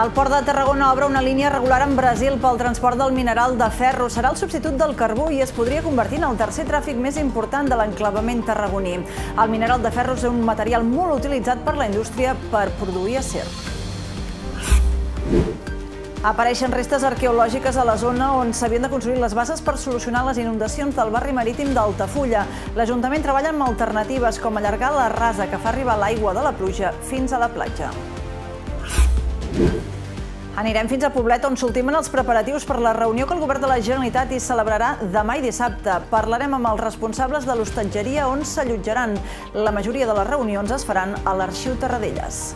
El Port de Tarragona obre una línia regular amb Brasil pel transport del mineral de ferro. Serà el substitut del carbó i es podria convertir en el tercer tràfic més important de l'enclavament tarragoní. El mineral de ferro és un material molt utilitzat per la indústria per produir acer. Apareixen restes arqueològiques a la zona on s'havien de construir les bases per solucionar les inundacions del barri marítim d'Altafulla. L'Ajuntament treballa amb alternatives com allargar la rasa que fa arribar l'aigua de la pluja fins a la platja. Anirem fins a Poblet, on s'ultimen els preparatius per la reunió que el Govern de la Generalitat hi celebrarà demà i dissabte. Parlarem amb els responsables de l'hostatgeria on s'allotjaran. La majoria de les reunions es faran a l'Arxiu Terradellas.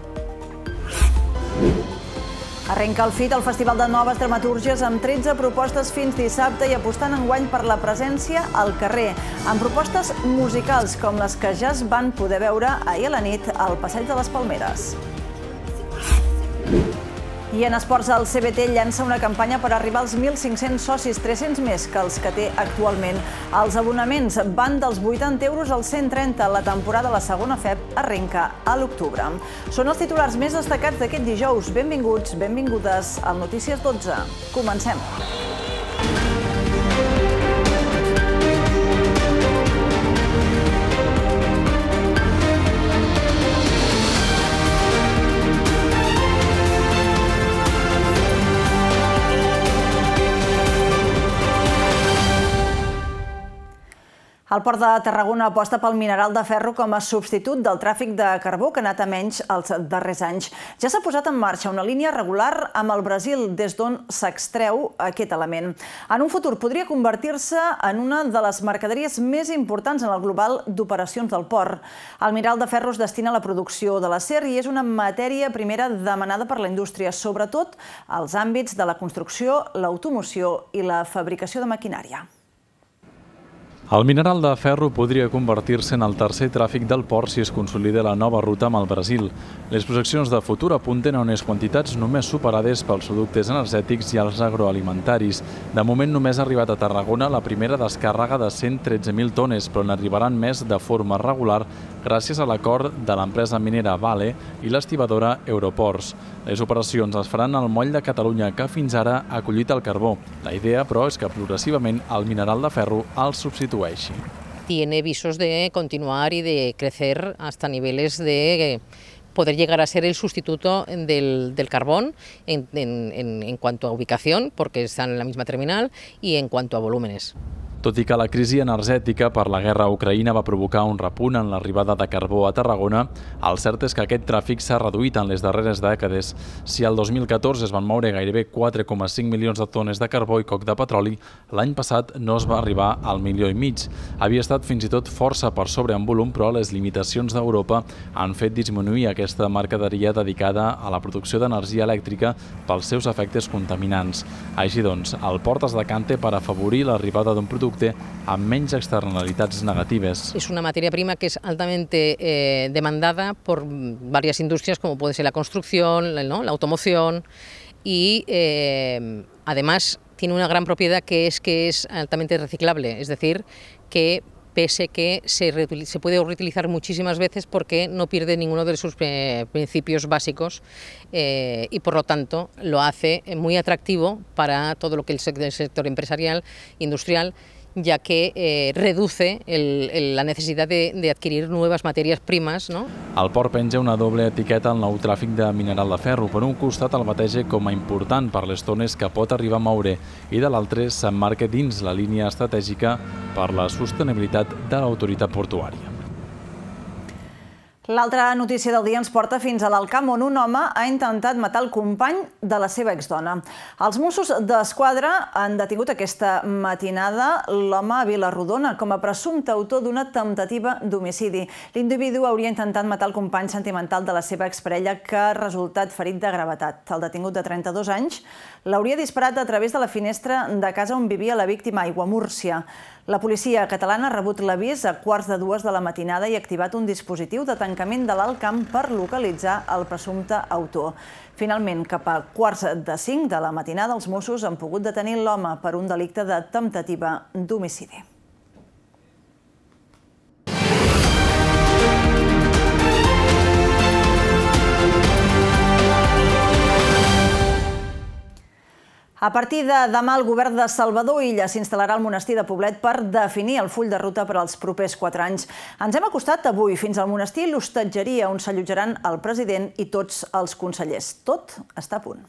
Arrenca el FIT, el Festival de Noves Dramatúrgies, amb 13 propostes fins dissabte i apostant enguany per la presència al carrer, amb propostes musicals com les que ja es van poder veure ahir a la nit al Passeig de les Palmeres. I en esports, el CBT llança una campanya per arribar als 1.500 socis, 300 més que els que té actualment. Els abonaments van dels 80 euros als 130. La temporada de la segona FEP arrenca a l'octubre. Són els titulars més destacats d'aquest dijous. Benvinguts, benvingudes al Notícies 12. Comencem. El Port de Tarragona aposta pel mineral de ferro com a substitut del tràfic de carbó que ha anat a menys els darrers anys. Ja s'ha posat en marxa una línia regular amb el Brasil des d'on s'extreu aquest element. En un futur podria convertir-se en una de les mercaderies més importants en el global d'operacions del port. El mineral de ferro es destina a la producció de l'acer i és una matèria primera demanada per la indústria, sobretot als àmbits de la construcció, l'automoció i la fabricació de maquinària. El mineral de ferro podria convertir-se en el tercer tràfic del port si es consolida la nova ruta amb el Brasil. Les projeccions de futur apunten a unes quantitats només superades pels productes energètics i els agroalimentaris. De moment només ha arribat a Tarragona la primera descàrrega de 113.000 tones, però n'arribaran més de forma regular gràcies a l'acord de l'empresa minera Vale i l'estibadora Euroports. Les operacions es faran al moll de Catalunya, que fins ara ha acollit el carbó. La idea, però, és que progressivament el mineral de ferro el substitueixi. Tiene visos de continuar y de crecer hasta niveles de poder llegar a ser el sustituto del carbón en cuanto a ubicación, porque están en la misma terminal, y en cuanto a volúmenes. Tot i que la crisi energètica per la guerra a Ucraïna va provocar un repunt en l'arribada de carbó a Tarragona, el cert és que aquest tràfic s'ha reduït en les darreres dècades. Si el 2014 es van moure gairebé 4,5 milions de tones de carbó i coc de petroli, l'any passat no es va arribar al 1,5 milions. Havia estat fins i tot força per sobre en volum, però les limitacions d'Europa han fet disminuir aquesta mercaderia dedicada a la producció d'energia elèctrica pels seus efectes contaminants. Així doncs, el port es decanta per afavorir l'arribada d'un producte amb menys externalitats negatives. Es una materia prima que es altamente demandada por varias industrias, como puede ser la construcción, la automoción, y además tiene una gran propiedad que es altamente reciclable, es decir, que pese que se puede reutilizar muchísimas veces porque no pierde ninguno de sus principios básicos y por lo tanto lo hace muy atractivo para todo lo que es el sector empresarial, industrial, ya que reduce la necesidad de adquirir nuevas materias primas. El port penja una doble etiqueta al nou tràfic de mineral de ferro. Per un costat el bateja com a important per les tones que pot arribar a moure i de l'altre s'emmarca dins la línia estratègica per la sostenibilitat de l'autoritat portuària. L'altra notícia del dia ens porta fins a l'Alcamp, on un home ha intentat matar el company de la seva exdona. Els Mossos d'Esquadra han detingut aquesta matinada l'home a Vilarrodona com a presumpte autor d'una temptativa d'homicidi. L'individu hauria intentat matar el company sentimental de la seva exparella, que ha resultat ferit de gravetat. El detingut de 32 anys l'hauria disparat a través de la finestra de casa on vivia la víctima a Aiguamúrcia. La policia catalana ha rebut l'avís a 1:45 de la matinada i ha activat un dispositiu de tancament de l'Alcamp per localitzar el presumpte autor. Finalment, cap a 4:45 de la matinada, els Mossos han pogut detenir l'home per un delicte de temptativa d'homicidi. A partir de demà, el govern de Salvador Illa s'instal·larà al monestir de Poblet per definir el full de ruta per als propers 4 anys. Ens hem acostat avui fins al monestir l'hostatgeria on s'allotjaran el president i tots els consellers. Tot està a punt.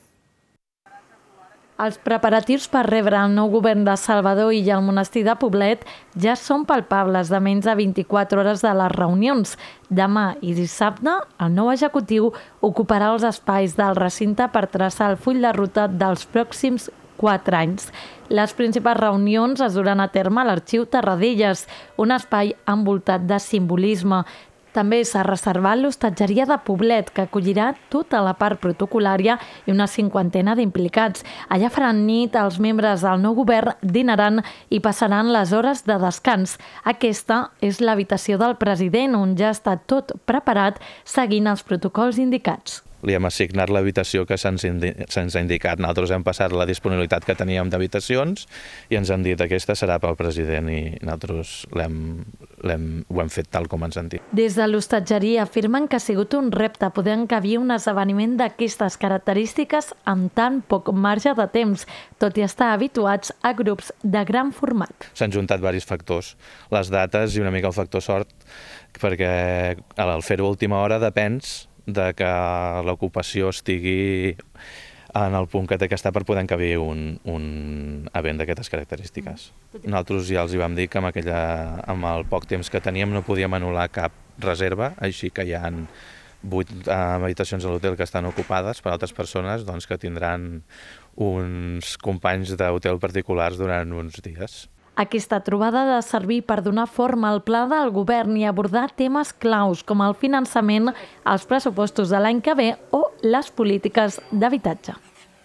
Els preparatius per rebre el nou govern de Salvador Illa al monestir de Poblet ja són palpables de menys de 24 hores de les reunions. Demà i dissabte, el nou executiu ocuparà els espais del recinte per traçar el full de ruta dels pròxims 4 anys. Les principals reunions es duran a terme a l'Arxiu Terradellas, un espai envoltat de simbolisme. També s'ha reservat l'hostatgeria de Poblet, que acollirà tota la part protocolària i una 50ena d'implicats. Allà faran nit, els membres del nou govern dinaran i passaran les hores de descans. Aquesta és l'habitació del president, on ja està tot preparat seguint els protocols indicats. Li hem assignat l'habitació que se'ns ha indicat. Nosaltres hem passat la disponibilitat que teníem d'habitacions i ens han dit que aquesta serà pel president i nosaltres ho hem fet tal com ens han dit. Des de l'hostatgeria afirmen que ha sigut un repte poder encabir un esdeveniment d'aquestes característiques amb tan poc marge de temps, tot i estar habituats a grups de gran format. S'han juntat diversos factors, les dates i una mica el factor sort, perquè al fer-ho a última hora depens de que l'ocupació estigui en el punt que té que estar per poder encabir un event d'aquestes característiques. Nosaltres ja els vam dir que amb el poc temps que teníem no podíem anul·lar cap reserva, així que hi ha 8 habitacions a l'hotel que estan ocupades per altres persones que tindran uns companys d'hotel particulars durant uns dies. Aquesta trobada ha de servir per donar forma al pla del govern i abordar temes claus com el finançament, els pressupostos de l'any que ve o les polítiques d'habitatge.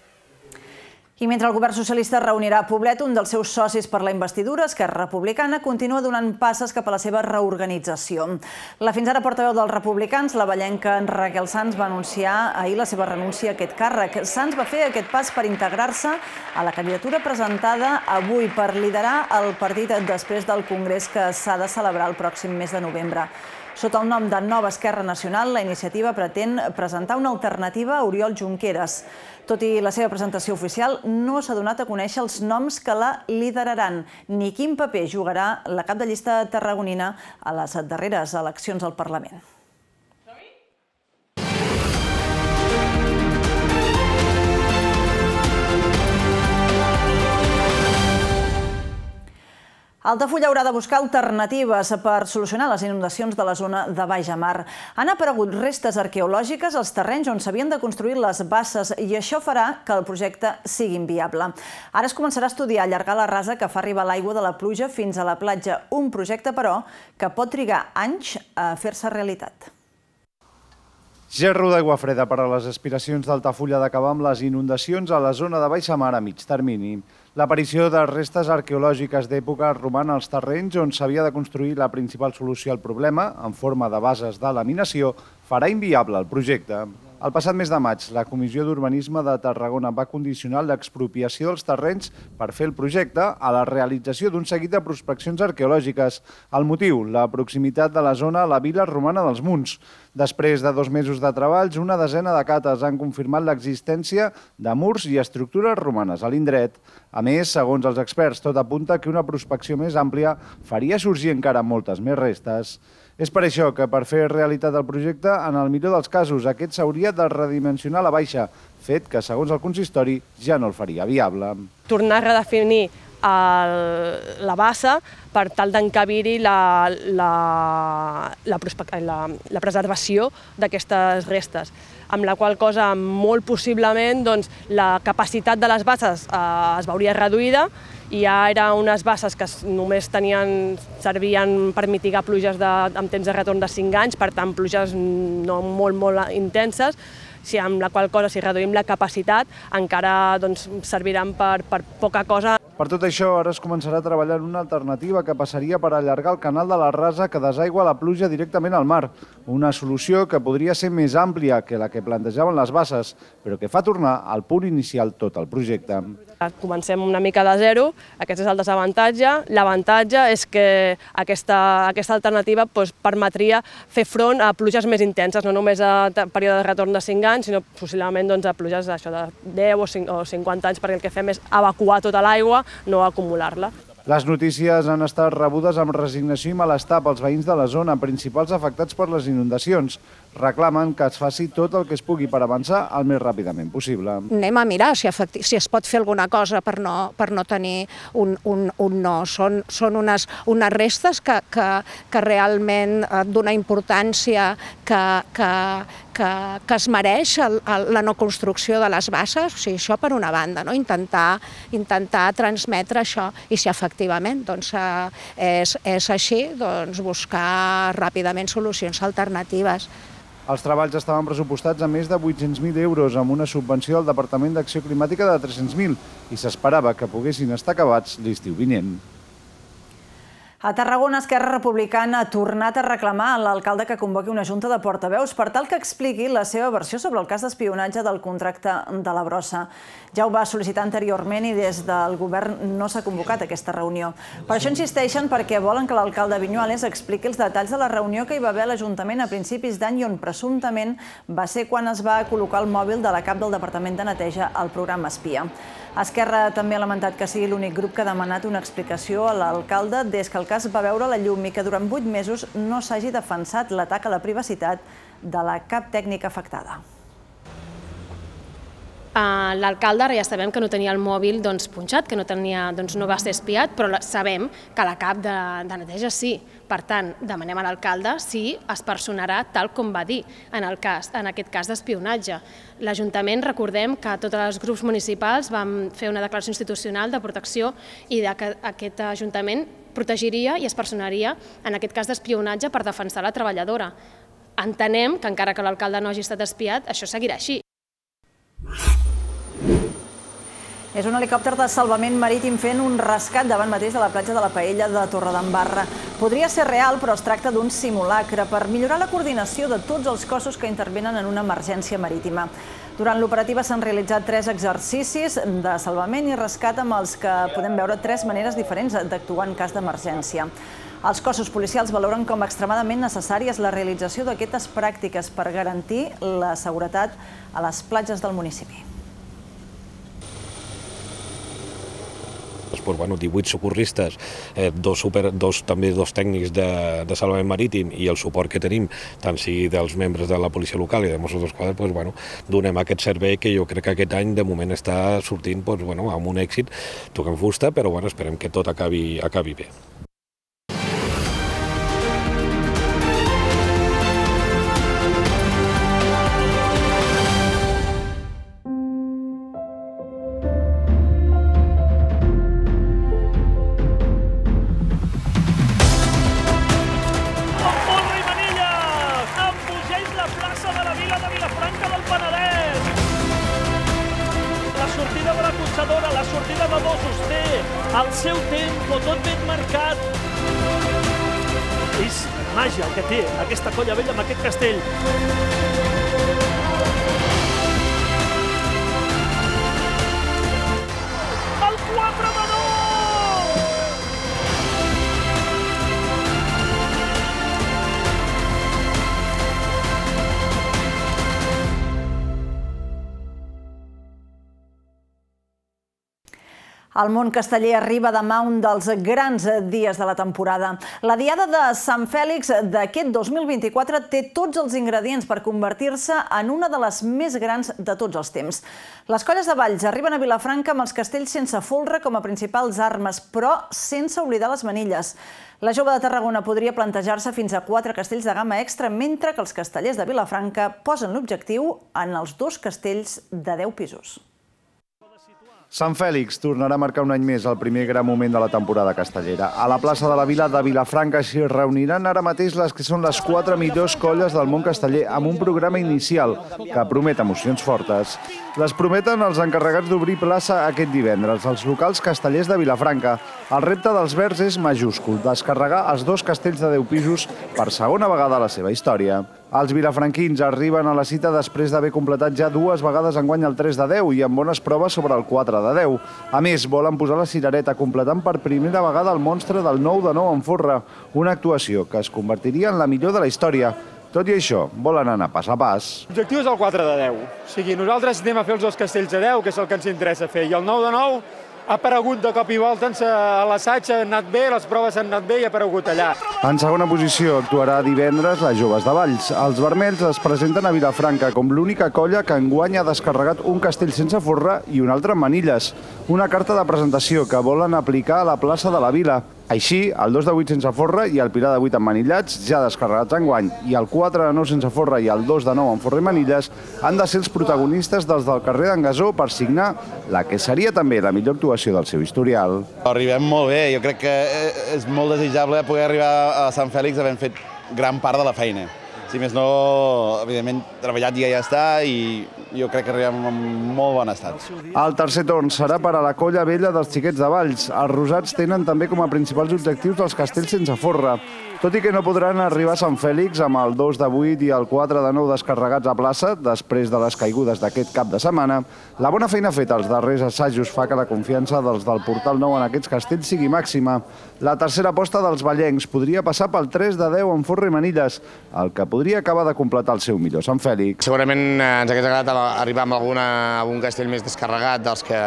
I mentre el govern socialista reunirà a Poblet, un dels seus socis per la investidura, Esquerra Republicana, continua donant passes cap a la seva reorganització. La fins ara portaveu dels republicans, la vallenca Raquel Sans, va anunciar ahir la seva renúncia a aquest càrrec. Sans va fer aquest pas per integrar-se a la candidatura presentada avui per liderar el partit després del congrés que s'ha de celebrar el pròxim mes de novembre. Sota el nom de Nova Esquerra Nacional, la iniciativa pretén presentar una alternativa a Oriol Junqueras. Tot i la seva presentació oficial, no s'ha donat a conèixer els noms que la lideraran, ni quin paper jugarà la cap de llista tarragonina a les darreres eleccions al Parlament. Altafulla haurà de buscar alternatives per solucionar les inundacions de la zona de Baix-Amar. Han aparegut restes arqueològiques als terrenys on s'havien de construir les basses i això farà que el projecte sigui inviable. Ara es començarà a estudiar allargar la rasa que fa arribar l'aigua de la pluja fins a la platja, un projecte, però, que pot trigar anys a fer-se realitat. Gerro d'aigua freda per a les aspiracions d'Altafulla d'acabar amb les inundacions a la zona de Baix-Amar a mig termini. L'aparició de restes arqueològiques d'època romana als terrenys on s'havia de construir la principal solució al problema, en forma de bases de laminació, farà inviable el projecte. El passat mes de maig, la Comissió d'Urbanisme de Tarragona va condicionar l'expropiació dels terrenys per fer el projecte a la realització d'un seguit de prospeccions arqueològiques. El motiu, la proximitat de la zona a la vila romana dels Munts. Després de 2 mesos de treballs, una desena de cates han confirmat l'existència de murs i estructures romanes a l'indret. A més, segons els experts, tot apunta que una prospecció més àmplia faria sorgir encara moltes més restes. És per això que, per fer realitat el projecte, en el millor dels casos, aquest s'hauria de redimensionar a la baixa, fet que, segons el consistori, ja no el faria viable. Tornar a redefinir la bassa per tal d'encabir-hi la preservació d'aquestes restes, amb la qual cosa, molt possiblement, la capacitat de les basses es veuria reduïda i ja eren unes basses que només servien per mitigar pluges amb temps de retorn de 5 anys, per tant, pluges no molt intenses, amb la qual cosa, si reduïm la capacitat, encara serviran per poca cosa. Per tot això, ara es començarà a treballar en una alternativa que passaria per allargar el canal de la rasa que desaigua la pluja directament al mar. Una solució que podria ser més àmplia que la que plantejaven les basses, però que fa tornar al punt inicial tot el projecte. Comencem una mica de zero, aquest és el desavantatge. L'avantatge és que aquesta alternativa permetria fer front a pluges més intenses, no només a període de retorn de 5 anys, sinó possiblement a pluges de 10 o 50 anys, perquè el que fem és evacuar tota l'aigua, no acumular-la. Les notícies han estat rebudes amb resignació i malestar pels veïns de la zona, principals afectats per les inundacions. Reclamen que es faci tot el que es pugui per avançar el més ràpidament possible. Anem a mirar si es pot fer alguna cosa per no tenir un no. Són unes restes que realment d'una importància que es mereix la no construcció de les basses, o sigui, això per una banda, intentar transmetre això, i si efectivament és així, buscar ràpidament solucions alternatives. Els treballs estaven pressupostats a més de 800.000 euros amb una subvenció del Departament d'Acció Climàtica de 300.000 i s'esperava que poguessin estar acabats l'estiu vinent. A Tarragona, Esquerra Republicana ha tornat a reclamar a l'alcalde que convoqui una junta de portaveus per tal que expliqui la seva versió sobre el cas d'espionatge del contracte de la brossa. Ja ho va sol·licitar anteriorment i des del govern no s'ha convocat aquesta reunió. Per això insisteixen perquè volen que l'alcalde Viñuales expliqui els detalls de la reunió que hi va haver a l'Ajuntament a principis d'any i on presumptament va ser quan es va col·locar el mòbil de la cap del Departament de Neteja al programa espia. Esquerra també ha lamentat que sigui l'únic grup que ha demanat una explicació a l'alcalde des que el cas va veure la llum i que durant 8 mesos no s'hagi defensat l'atac a la privacitat de la cap tècnica afectada. L'alcalde ara ja sabem que no tenia el mòbil punxat, que no va ser espiat, però sabem que la cap de neteja sí. Per tant, demanem a l'alcalde si es personarà tal com va dir en aquest cas d'espionatge. L'Ajuntament, recordem que tots els grups municipals vam fer una declaració institucional de protecció i que aquest Ajuntament protegiria i es personaria en aquest cas d'espionatge per defensar la treballadora. Entenem que encara que l'alcalde no hagi estat espiat, això seguirà així. És un helicòpter de salvament marítim fent un rescat davant mateix de la platja de la Paella de Torredembarra. Podria ser real, però es tracta d'un simulacre per millorar la coordinació de tots els cossos que intervenen en una emergència marítima. Durant l'operativa s'han realitzat 3 exercicis de salvament i rescat amb els que podem veure 3 maneres diferents d'actuar en cas d'emergència. Els cossos policials valoren com extremadament necessàries la realització d'aquestes pràctiques per garantir la seguretat a les platges del municipi. 18 socorristes, també dos tècnics de salvament marítim i el suport que tenim, tant sigui dels membres de la policia local i de Mossos d'Esquadra, donem aquest servei que jo crec que aquest any de moment està sortint amb un èxit, toquem fusta, però esperem que tot acabi bé. La sortida de Mossos té el seu tempo tot ben marcat. És màgia el que té aquesta colla vella amb aquest castell. El 4-2! El món casteller arriba demà un dels grans dies de la temporada. La Diada de Sant Fèlix d'aquest 2024 té tots els ingredients per convertir-se en una de les més grans de tots els temps. Les colles de Valls arriben a Vilafranca amb els castells sense folre com a principals armes, però sense oblidar les manilles. La Jove de Tarragona podria plantejar-se fins a 4 castells de gamma extra, mentre que els castellers de Vilafranca posen l'objectiu en els 2 castells de 10 pisos. Sant Fèlix tornarà a marcar un any més el primer gran moment de la temporada castellera. A la plaça de la Vila de Vilafranca s'hi reuniran ara mateix les que són les 4 millors colles del món casteller amb un programa inicial que promet emocions fortes. Les prometen els encarregats d'obrir plaça aquest divendres, els locals castellers de Vilafranca. El repte dels verds és majúscul, descarregar els 2 castells de 10 pisos per segona vegada a la seva història. Els vilafranquins arriben a la cita després d'haver completat ja 2 vegades enguany el 3-10 i amb bones proves sobre el 4-10. A més, volen posar la cirereta completant per primera vegada el monstre del 9-9 en Forra, una actuació que es convertiria en la millor de la història. Tot i això, volen anar pas a pas. L'objectiu és el 4-10. O sigui, nosaltres anem a fer els 2 castells de 10, que és el que ens interessa fer, i el 9-9 ha aparegut de cop i volta a l'assaig, ha anat bé, les proves han anat bé i ha aparegut allà. En segona posició actuarà divendres les joves de Valls. Els vermells es presenten a Vilafranca com l'única colla que enguany ha descarregat un castell sense forra i un altre en manilles. Una carta de presentació que volen aplicar a la plaça de la Vila. Així, el 2-8 sense forra i el pilar de 8 amb manillats, ja descarregats enguany, i el 4-9 sense forra i el 2-9 amb forra i manilles han de ser els protagonistes dels del carrer d'en Gasó per signar la que seria també la millor actuació del seu historial. Arribem molt bé, jo crec que és molt desitjable poder arribar a Sant Fèlix havent fet gran part de la feina. Si més no, evidentment, treballat ja està i jo crec que arribem en molt bon estat. El tercer torn serà per a la colla vella dels xiquets de Valls. Els rosats tenen també com a principals objectius els castells sense forra. Tot i que no podran arribar a Sant Fèlix amb el 2-8 i el 4-9 descarregats a plaça, després de les caigudes d'aquest cap de setmana, la bona feina feta als darrers assajos fa que la confiança dels del Portal Nou en aquests castells sigui màxima. La tercera aposta dels ballencs podria passar pel 3-10 en forra i manilles, el que podria acabar de completar el seu millor Sant Fèlix. Segurament ens hauria agradat arribar amb algun castell més descarregat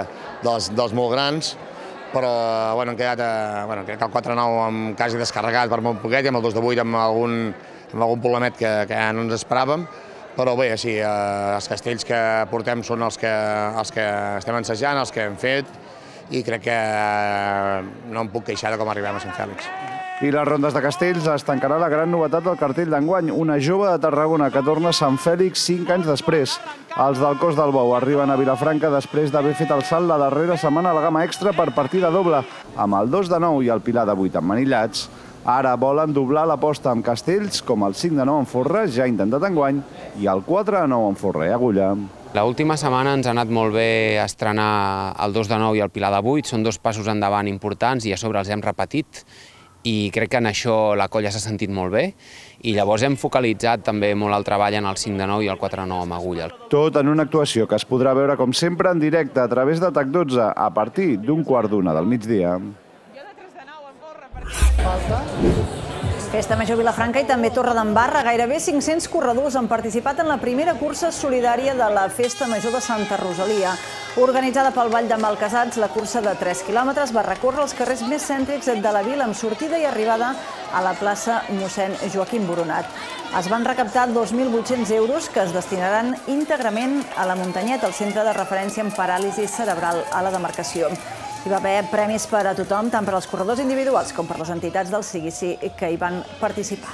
dels molt grans, però hem quedat crec que el 4-9 amb quasi descarregat per molt poquet i amb el 2-8 amb algun problemet que ja no ens esperàvem, però bé, sí, els castells que portem són els que estem ensajant, els que hem fet, i crec que no em puc queixar de com arribem a Sant Fèlix. I les rondes de castells es tancarà la gran novetat del cartell d'enguany, una jove de Tarragona que torna a Sant Fèlix 5 anys després. Els del Cos del Bou arriben a Vilafranca després d'haver fet el salt la darrera setmana a la gamma extra per partida doble, amb el 2-9 i el pilar de 8 amb manillats. Ara volen doblar l'aposta amb castells com el 5-9 en forra, ja intentat enguany, i el 4-9 en forra i agulla. L'última setmana ens ha anat molt bé estrenar el 2-9 i el pilar de 8, són 2 passos endavant importants i a sobre els hem repetit, i crec que en això la colla s'ha sentit molt bé i llavors hem focalitzat també molt el treball en el 5-9 i el 4-9 amb agulla. Tot en una actuació que es podrà veure com sempre en directe a través de TAC12 a partir d'1:15 del migdia. Festa Major Vilafranca i també Torredembarra. Gairebé 500 corredors han participat en la primera cursa solidària de la Festa Major de Santa Rosalia. Organitzada pel Vall de Malcasats, la cursa de 3 quilòmetres va recórrer els carrers més cèntrics de la vila amb sortida i arribada a la plaça Mossèn Joaquim Boronat. Es van recaptar 2.800 euros que es destinaran íntegrament a la Muntanyet, el centre de referència en paràlisi cerebral a la demarcació. Hi va haver premis per a tothom, tant per als corredors individuals com per les entitats del CIGICI que hi van participar.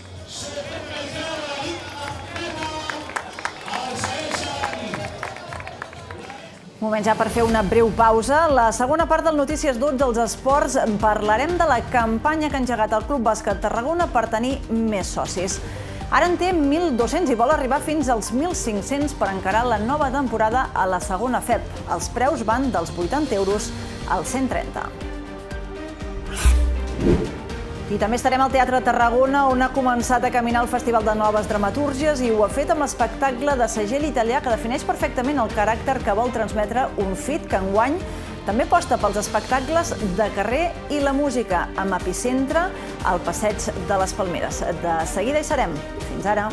Moment ja per fer una breu pausa. La segona part del Notícies 12 dels esports parlarem de la campanya que ha engegat el Club Bàsquet Tarragona per tenir més socis. Ara en té 1.200 i vol arribar fins als 1.500 per encarar la nova temporada a la segona FEP. Els preus van dels 80 euros als 130. I també estarem al Teatre Tarragona, on ha començat a caminar el Festival de Noves Dramatúrgies i ho ha fet amb l'espectacle de segell italià que defineix perfectament el caràcter que vol transmetre un FIT que enguany també aposta pels espectacles de carrer i la música, amb epicentre al Passeig de les Palmeres. De seguida hi serem. Fins ara.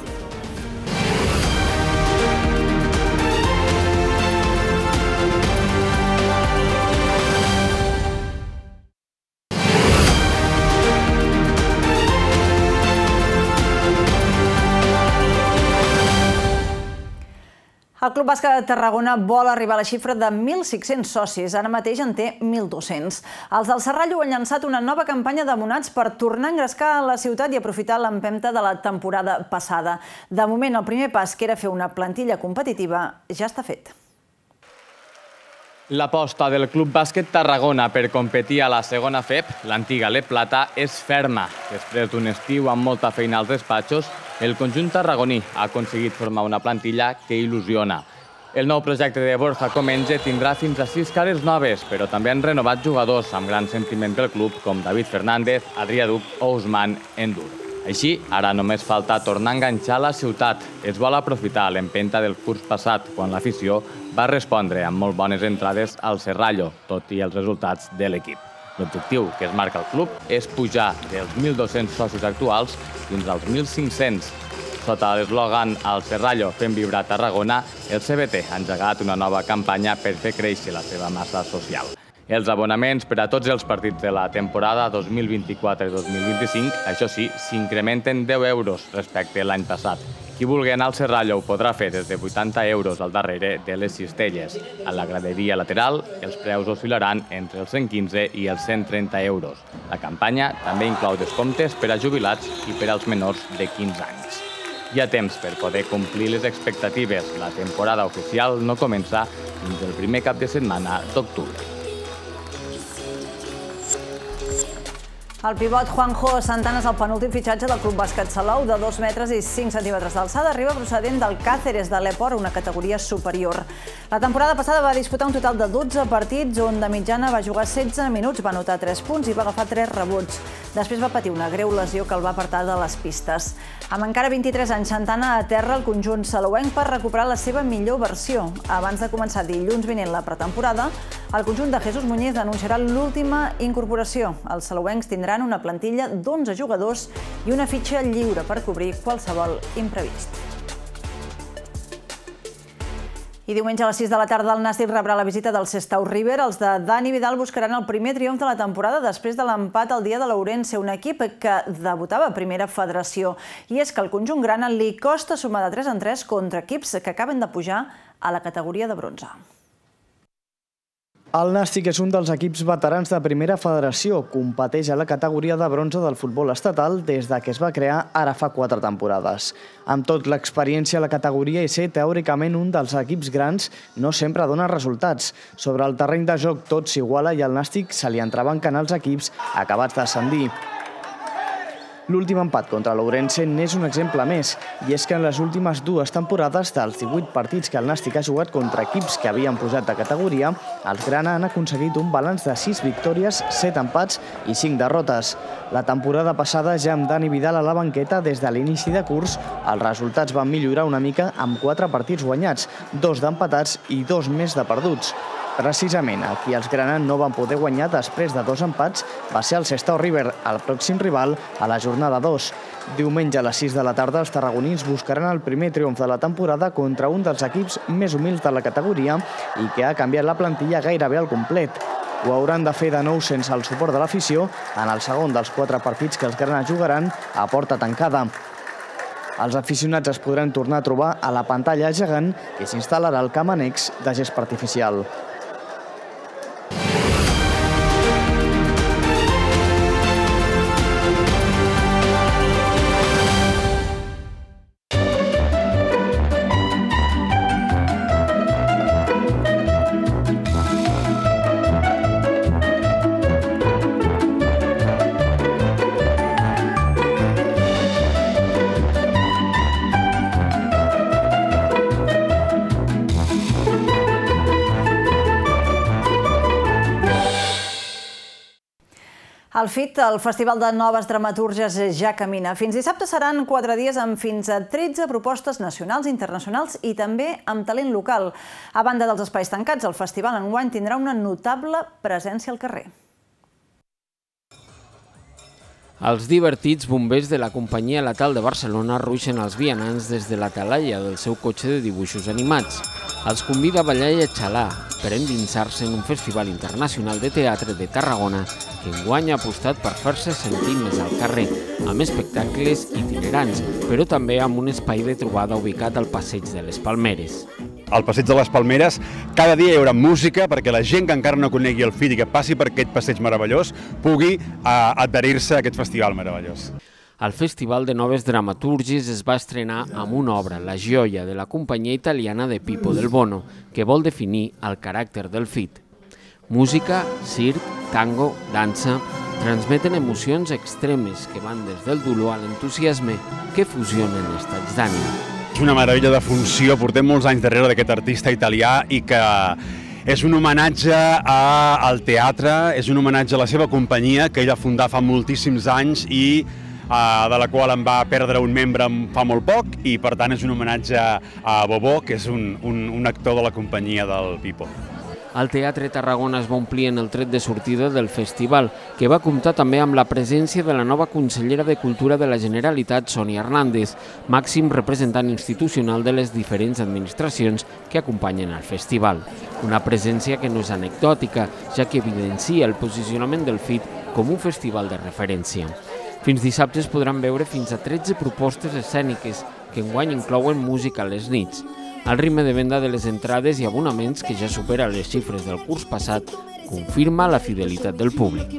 El Club Bàsquet de Tarragona vol arribar a la xifra de 1.500 socis. Ara mateix en té 1.200. Els del Serrallo han llançat una nova campanya d'abonats per tornar a engrescar a la ciutat i aprofitar l'empenta de la temporada passada. De moment, el primer pas, que era fer una plantilla competitiva, ja està fet. L'aposta del Club Bàsquet Tarragona per competir a la segona FEP, l'antiga Le Plata, és ferma. Després d'un estiu amb molta feina als despatxos, el conjunt tarragoní ha aconseguit formar una plantilla que il·lusiona. El nou projecte de Borja Comenge tindrà fins a 6 cares noves, però també han renovat jugadors amb gran sentiment pel club, com David Fernández, Adrià Duc o Ousmane Endur. Així, ara només falta tornar a enganxar la ciutat. Es vol aprofitar l'empenta del curs passat, quan l'afició va respondre amb molt bones entrades al Serrallo, tot i els resultats de l'equip. L'objectiu que es marca el club és pujar dels 1.200 socis actuals fins als 1.500. Sota l'eslògan «Al Serrallo fem vibrar Tarragona», el CBT ha engegat una nova campanya per fer créixer la seva massa social. Els abonaments per a tots els partits de la temporada 2024 i 2025, això sí, s'incrementen 10 euros respecte a l'any passat. Qui vulgui anar al Serrallo ho podrà fer des de 80 euros al darrere de les cistelles. A la graderia lateral, els preus oscil·laran entre els 115 i els 130 euros. La campanya també inclou descomptes per a jubilats i per als menors de 15 anys. Hi ha temps per poder complir les expectatives. La temporada oficial no comença fins el primer cap de setmana d'octubre. El pivot Juanjo Santana és el penúltim fitxatge del Club Bàsquet Salou, de 2 metres i 5 centímetres d'alçada. Arriba procedent del Cáceres de l'Eport, una categoria superior. La temporada passada va disputar un total de 12 partits, on de mitjana va jugar 16 minuts, va anotar 3 punts i va agafar 3 rebuts. Després va patir una greu lesió que el va apartar de les pistes. Amb encara 23 anys, Santana aterra el conjunt salouenc per recuperar la seva millor versió. Abans de començar dilluns vinent la pretemporada, el conjunt de Jesús Muñiz anunciarà l'última incorporació. Els salouencs tindran una plantilla d'11 jugadors i una fitxa lliure per cobrir qualsevol imprevist. I diumenge a les 6 de la tarda el Nàstic rebrà la visita del Sestao River. Els de Dani Vidal buscaran el primer triomf de la temporada després de l'empat al dia de l'Ourense, un equip que debutava a primera federació. I és que al conjunt grana li costa sumar de 3 en 3 contra equips que acaben de pujar a la categoria de bronze. El Nàstic és un dels equips veterans de primera federació. Competeix a la categoria de bronze del futbol estatal des que es va crear ara fa 4 temporades. Amb tot, l'experiència a la categoria i ser teòricament un dels equips grans no sempre dona resultats. Sobre el terreny de joc tot s'iguala i al Nàstic se li entrebanquen els equips acabats d'ascendir. L'últim empat contra l'Ourense n'és un exemple més, i és que en les últimes 2 temporades dels 18 partits que el Nàstic ha jugat contra equips que havien pujat de categoria, els grana han aconseguit un balanç de 6 victòries, 7 empats i 5 derrotes. La temporada passada, ja amb Dani Vidal a la banqueta des de l'inici de curs, els resultats van millorar una mica amb 4 partits guanyats, 2 d'empatats i 2 més de perduts. Precisament, el qui els grana no van poder guanyar després de 2 empats va ser el Sestao River, el pròxim rival a la jornada 2. Diumenge a les 6 de la tarda els tarragonins buscaran el primer triomf de la temporada contra un dels equips més humils de la categoria i que ha canviat la plantilla gairebé al complet. Ho hauran de fer de nou sense el suport de l'afició en el segon dels 4 partits que els grana jugaran a porta tancada. Els aficionats es podran tornar a trobar a la pantalla gegant que s'instal·larà al camp annex de gespa artificial. El FIT, el Festival de Noves Dramatúrgies, ja camina. Fins dissabte seran 4 dies amb fins a 13 propostes nacionals, internacionals i també amb talent local. A banda dels espais tancats, el festival enguany tindrà una notable presència al carrer. Els divertits bombers de la companyia Letal de Barcelona ruixen els vianants des de la talaia del seu cotxe de dibuixos animats. Els convida a ballar i a xalar per endinsar-se en un festival internacional de teatre de Tarragona que enguany ha apostat per fer-se sentir més al carrer, amb espectacles itinerants, però també amb un espai de trobada ubicat al Passeig de les Palmeres. Al Passeig de les Palmeres cada dia hi haurà música perquè la gent que encara no conegui el FIT i que passi per aquest passeig meravellós pugui adherir-se a aquest festival meravellós. El Festival de Noves Dramatúrgies es va estrenar amb una obra, La Gioia, de la companyia italiana de Pippo del Bono, que vol definir el caràcter del FIT. Música, circ, tango, dansa, transmeten emocions extremes que van des del dolor a l'entusiasme que fusionen estats d'ànim. És una meravella de funció, portem molts anys darrere d'aquest artista italià i que és un homenatge al teatre, és un homenatge a la seva companyia que ella fundà fa moltíssims anys i de la qual em va perdre un membre fa molt poc, i per tant és un homenatge a Bobó, que és un actor de la companyia del Pipo. El Teatre Tarragona es va omplir en el tret de sortida del festival, que va comptar també amb la presència de la nova consellera de Cultura de la Generalitat, Sònia Hernández, màxim representant institucional de les diferents administracions que acompanyen el festival. Una presència que no és anecdòtica, ja que evidencia el posicionament del FIT com un festival de referència. Fins dissabte es podran veure fins a 13 propostes escèniques, que enguany inclouen música a les nits. El ritme de venda de les entrades i abonaments, que ja supera les xifres del curs passat, confirma la fidelitat del públic.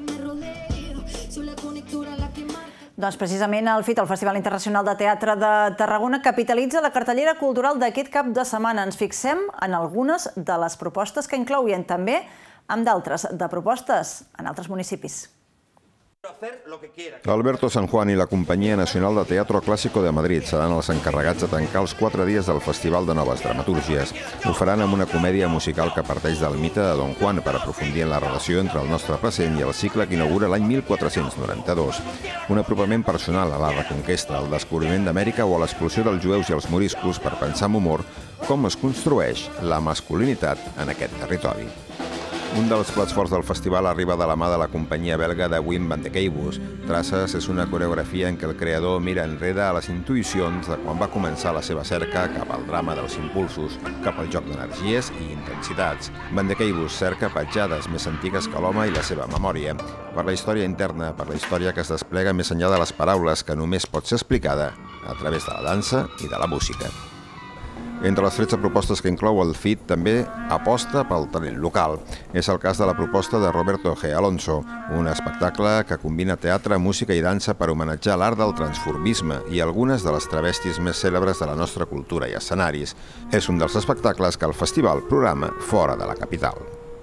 Doncs precisament el FIT, el Festival Internacional de Teatre de Tarragona, capitalitza la cartellera cultural d'aquest cap de setmana. Ens fixem en algunes de les propostes que inclou i també amb d'altres de propostes en altres municipis. Alberto San Juan i la Companyia Nacional de Teatro Clásico de Madrid seran els encarregats de tancar els 4 dies del Festival de Noves Dramatúrgies. Ho faran amb una comèdia musical que parteix del mite de Don Juan per aprofundir en la relació entre el nostre present i el cicle que inaugura l'any 1492. Un apropament personal a la reconquesta, al descobriment d'Amèrica o a l'expulsió dels jueus i els moriscos per pensar amb humor com es construeix la masculinitat en aquest territori. Un dels plats forts del festival arriba de la mà de la companyia belga de Wim van de Keibus. Traces és una coreografia en què el creador mira enrere a les intuïcions de quan va començar la seva cerca cap al drama dels impulsos, cap al joc d'energies i intensitats. Van de Keibus cerca petjades més antigues que l'home i la seva memòria, per la història interna, per la història que es desplega més enllà de les paraules, que només pot ser explicada a través de la dansa i de la música. Entre les 13 propostes que inclou el FIT també aposta pel talent local. És el cas de la proposta de Roberto G. Alonso, un espectacle que combina teatre, música i dansa per homenatjar l'art del transformisme i algunes de les travestis més cèlebres de la nostra cultura i escenaris. És un dels espectacles que el festival programa fora de la capital.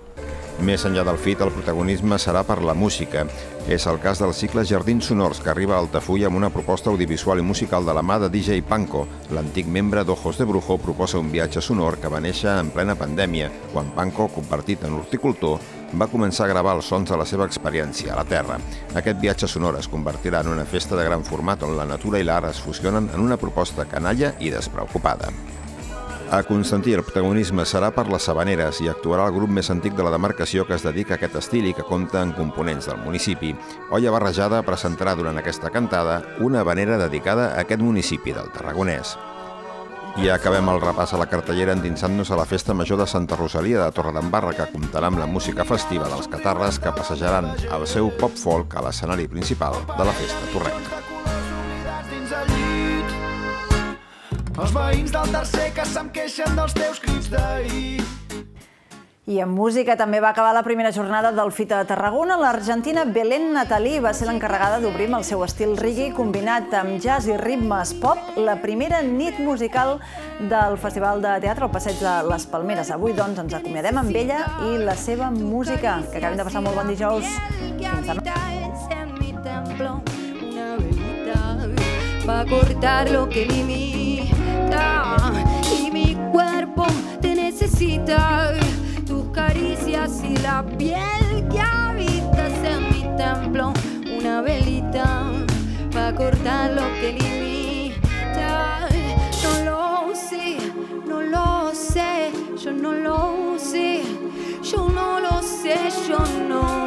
Més enllà del FIT, el protagonisme serà per la música. És el cas del cicle Jardins Sonors, que arriba a Altafulla amb una proposta audiovisual i musical de la mà de DJ Panko. L'antic membre d'Ojos de Brujo proposa un viatge sonor que va néixer en plena pandèmia, quan Panko, convertit en horticultor, va començar a gravar els sons de la seva experiència a la Terra. Aquest viatge sonor es convertirà en una festa de gran format on la natura i l'art es fusionen en una proposta canalla i despreocupada. A Constantí el protagonisme serà per les Sabaneres i actuarà el grup més antic de la demarcació que es dedica a aquest estil i que compta amb components del municipi. Olla Barrejada presentarà durant aquesta cantada una habanera dedicada a aquest municipi del Tarragonès. I acabem el repàs a la cartellera endinsant-nos a la Festa Major de Santa Rosalia de Torredembarra, que comptarà amb la música festiva dels catarres que passejaran el seu pop folk a l'escenari principal de la festa torrenca. Els veïns del tercer que se'm queixen dels teus crits d'ahir. I en música també va acabar la primera jornada del FIT a Tarragona. L'argentina Belén Natalí va ser l'encarregada d'obrir amb el seu estil reggae combinat amb jazz i ritmes pop la primera nit musical del Festival de Teatre al Passeig de les Palmeres. Avui, doncs, ens acomiadem amb ella i la seva música. Que acabem de passar molt bon dijous. Fins demà. Va cortar lo que limita y mi cuerpo te necesita, tus caricias y la piel que habitas en mi templo, una velita va cortar lo que limita. No lo sé, no lo sé, yo no lo sé, yo no lo sé, yo no